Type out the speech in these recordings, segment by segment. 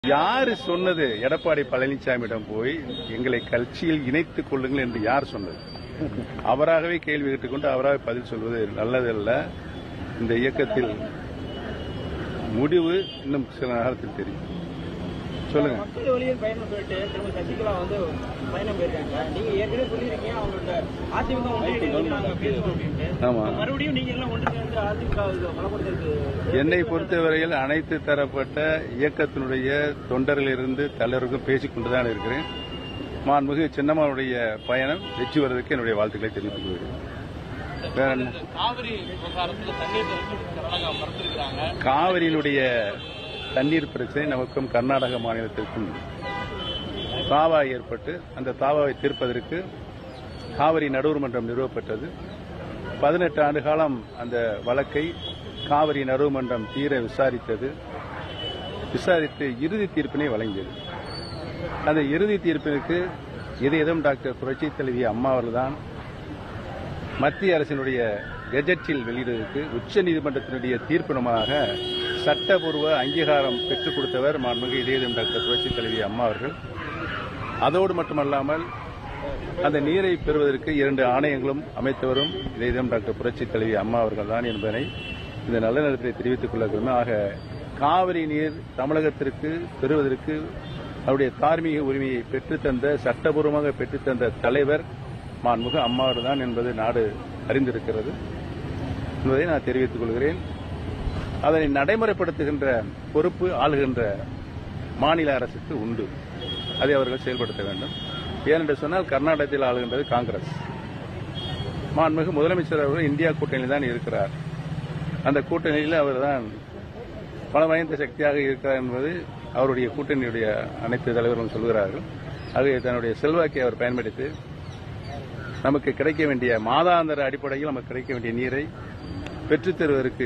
யாரு சொன்னது எடப்பாடி பழனிசாமியிடம் போய் எங்களை கட்சியில் இணைத்துக் கொள்ளுங்கள் என்று யார் சொன்னது? அவராகவே கேள்வி கேட்டுக்கொண்டு அவராக பதில் சொல்வது நல்லதல்ல. இந்த இயக்கத்தில் முடிவு இன்னும் சில நேரத்தில் தெரியும். சொல்லுங்க. மக்கள் வழியில் பயணம் போயிட்டு திரும்ப சசிகலா பயணம் போயிருக்காங்க. நீங்க ஏற்கனவே சொல்லிருக்கீங்க அவங்களோட அதிமுக மறுபடியும் நீங்க எல்லாம் ஒன்று சேர்ந்து அதிமுக பலப்படுத்துறது. என்னை பொறுத்தவரையில் அனைத்து தரப்பட்ட இயக்கத்தினுடைய தொண்டர்களிலிருந்து தலைவருக்கும் பேசிக் கொண்டுதான் இருக்கிறேன். மாண்புமிகு சின்னம்மாவுடைய பயணம் வெற்றி வருவதற்கு என்னுடைய வாழ்த்துக்களை தெரிவித்துக் கொள்கிறேன். காவிரியினுடைய தண்ணீர் பிரச்சனை நமக்கும் கர்நாடக மாநிலத்திற்கும் தாவா ஏற்பட்டு அந்த தாவாவை தீர்ப்பதற்கு காவிரி நடுவர் மன்றம் நிறுவப்பட்டது. 18 ஆண்டு காலம் அந்த வழக்கை காவிரி நடுவர் மன்றம் தீர விசாரித்து இறுதி தீர்ப்பினை வழங்கியது. அந்த இறுதி தீர்ப்பிற்கு இதயம் டாக்டர் புரட்சி தலைவி அம்மா அவர்கள்தான் மத்திய அரசினுடைய கெஜெட்டில் வெளியிடுவதற்கு உச்சநீதிமன்றத்தினுடைய தீர்ப்பினமாக சட்டப்பூர்வ அங்கீகாரம் பெற்றுக் கொடுத்தவர் மாண்புமிகு இதயம் டாக்டர் புரட்சி தலைவி அம்மா அவர்கள். அதோடு மட்டுமல்லாமல் அந்த நீரை பெறுவதற்கு 2 ஆணையங்களும் அமைத்தவரும் இதயம் டாக்டர் புரட்சி தலைவி அம்மா அவர்கள் தான் என்பதனை இந்த நல்ல நேரத்தை தெரிவித்துக் கொள்கிறோம். ஆக காவிரி நீர் தமிழகத்திற்கு பெறுவதற்கு அவருடைய தார்மீக உரிமையை பெற்றுத்தந்த சட்டபூர்வமாக பெற்றுத்தந்த தலைவர் மாண்புமிகு அம்மா அவர்கள் தான் என்பது நாடு அறிந்திருக்கிறது என்பதை நான் தெரிவித்துக் கொள்கிறேன். அதனை நடைமுறைப்படுத்துகின்ற பொறுப்பு ஆளுகின்ற மாநில அரசுக்கு உண்டு. அதை அவர்கள் செயல்படுத்த வேண்டும். ஏனென்று சொன்னால் கர்நாடகத்தில் ஆளுகின்றது காங்கிரஸ். மாண்புமிகு முதலமைச்சர் அவர்கள் இந்தியா கூட்டணியில் தான் இருக்கிறார். அந்த கூட்டணியில் அவர்தான் பல வாய்ந்த சக்தியாக இருக்கிறார் என்பது அவருடைய கூட்டணியுடைய அனைத்து தலைவர்களும் சொல்கிறார்கள். ஆகவே தன்னுடைய செல்வாக்கை அவர் பயன்படுத்தி நமக்கு கிடைக்க வேண்டிய மாதாந்திர அடிப்படையில் நமக்கு கிடைக்க வேண்டிய நீரை பெற்றுத் தருவதற்கு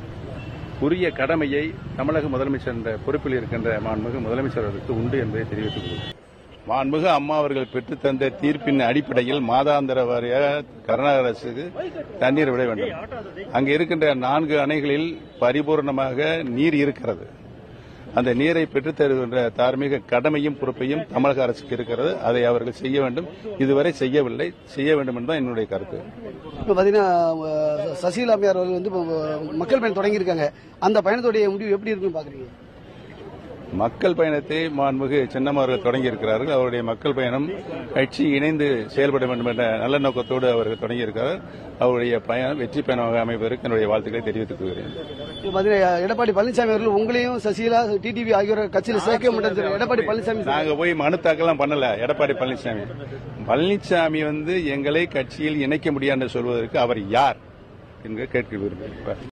உரிய கடமையை தமிழக முதலமைச்சர் என்ற பொறுப்பில் இருக்கின்ற மாண்புமிகு முதலமைச்சர் அவர்களுக்கு உண்டு என்பதை தெரிவித்துக் கொள்கிறேன். மாண்புமிகு அம்மா அவர்கள் பெற்றுத்தந்த தீர்ப்பின் அடிப்படையில் மாதாந்திர வாரியாக கர்நாடக அரசுக்கு தண்ணீர் விட வேண்டும். அங்கு இருக்கின்ற 4 அணைகளில் பரிபூர்ணமாக நீர் இருக்கிறது. அந்த நீரை பெற்றுத் தருகின்ற தார்மீக கடமையும் பொறுப்பையும் தமிழக அரசுக்கு இருக்கிறது. அதை அவர்கள் செய்ய வேண்டும். இதுவரை செய்யவில்லை, செய்ய வேண்டும் என்பது என்னுடைய கருத்து. இப்ப பாத்தீங்கன்னா சசிகலா அம்மையார் அவர்கள் மக்கள் பயணம் தொடங்கியிருக்காங்க. அந்த பயணத்துடைய முடிவு எப்படி இருக்குன்னு பாக்குறீங்க? மக்கள் பயணத்தை மாண்புமிகு சின்னம்மா அவர்கள் தொடங்கியிருக்கிறார்கள். அவருடைய மக்கள் பயணம் கட்சி இணைந்து செயல்பட வேண்டும் என்ற நல்ல நோக்கத்தோடு அவர்கள் தொடங்கியிருக்கிறார். அவருடைய பயணம் வெற்றி பயணமாக அமைவதற்கு என்னுடைய வாழ்த்துக்களை தெரிவித்துக் கொள்கிறேன். எடப்பாடி பழனிசாமி அவர்கள் உங்களையும் சசிகலா டிடிவி ஆகியோர் கட்சியில் சேர்க்க மாட்டேன் எடப்பாடி பழனிசாமி நாங்க போய் மனு தாக்கெல்லாம் பண்ணல. எடப்பாடி பழனிசாமி எங்களை கட்சியில் இணைக்க முடியாது என்று சொல்வதற்கு அவர் யார் என்று கேட்க விரும்புகிறேன்.